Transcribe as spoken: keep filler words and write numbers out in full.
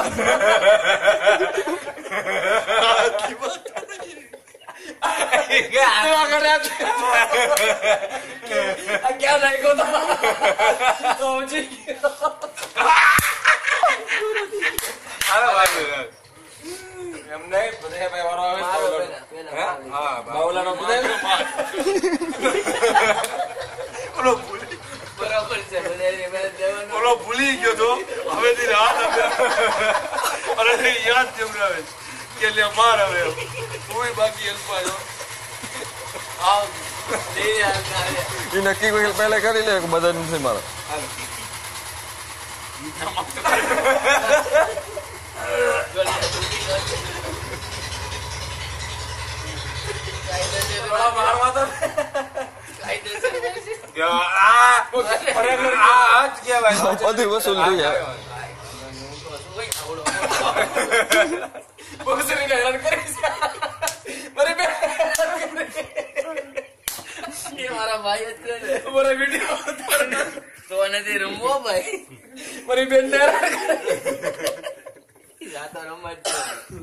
क्या नहीं को था तो मुझे अरे भाई हमने पता है वाला है हां बावला नो पता बोलो भूली बराबर से बोले मैं देवन बोलो भूली क्यों तो हमें दिन याद आ अरे याद क्यों रहा के लिए मार रहे हो कोई बाकी हेल्प आयो आओ दे यार ये नक्की को हेल्प पहले कर ले बदन से मारा बड़ा मार माता या आ अरे आज क्या भाई अरे वसूल दे यार बहुत से निकल कर मेरे पे ये हमारा भाई है मेरा वीडियो तो आने दे रमो भाई मेरी बहन ने जाता रम मत